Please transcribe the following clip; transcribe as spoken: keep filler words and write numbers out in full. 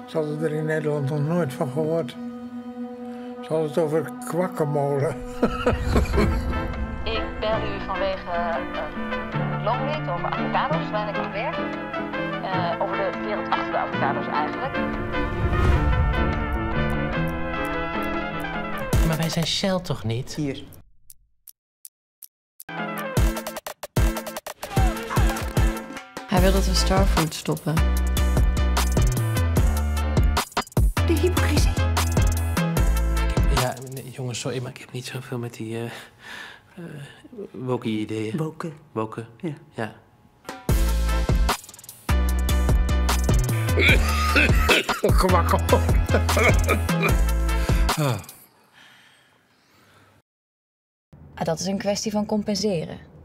Ze hadden er in Nederland nog nooit van gehoord. Ze hadden het over kwakkenmolen. Ik bel u vanwege een loonwit over avocados, waar ik aan werk. Uh, over de wereld achter de avocados eigenlijk. Maar wij zijn Shell toch niet? Hier. Hij wil dat we Starfood stoppen. De hypocrisie. Ja, nee, jongens, sorry, maar ik heb niet zoveel met die... Uh, uh, woke-ideeën. Woken. Woken? Ja. Ja. Kwakkenmolen. Ah, dat is een kwestie van compenseren.